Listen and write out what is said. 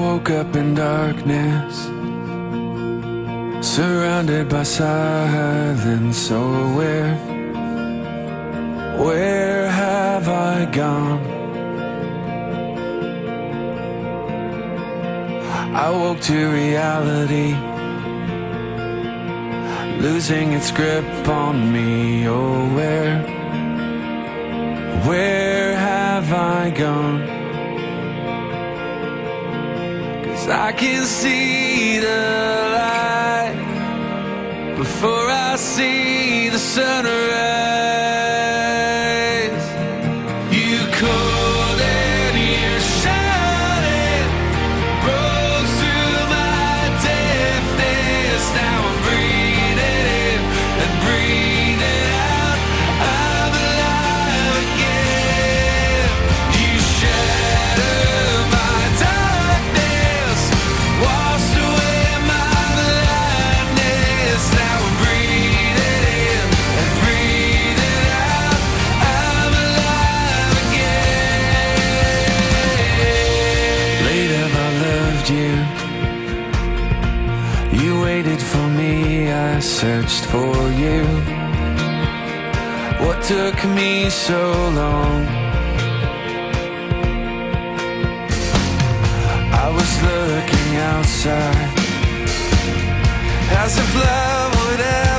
woke up in darkness, surrounded by silence. So where have I gone? I woke to reality, losing its grip on me. Oh, where have I gone? 'Cause I can see the light before I see the sunrise. You called and you shouted, broke through my deafness. Now I'm breathing in and breathing out. I'm alive again. You shattered my darkness, washed away my blindness. Now I'm breathing in and breathing out. I'm alive again. Late have I loved you. You waited for me, I searched for you. What took me so long? I was looking outside, as if love would ever